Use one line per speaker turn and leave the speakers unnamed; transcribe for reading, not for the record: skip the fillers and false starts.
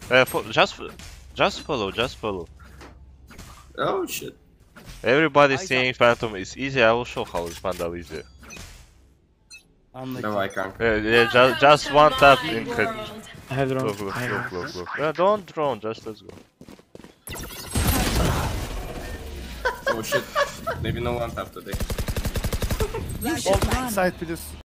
Just follow.
Oh shit.
Everybody's saying Phantom is easy. I will show how it's Vandal easy.
No, I can't.
Yeah, just one tap in head.
I have drone.
Look. Yeah, don't drone. Just let's go.
Oh shit. Maybe no one tap today.
Side please.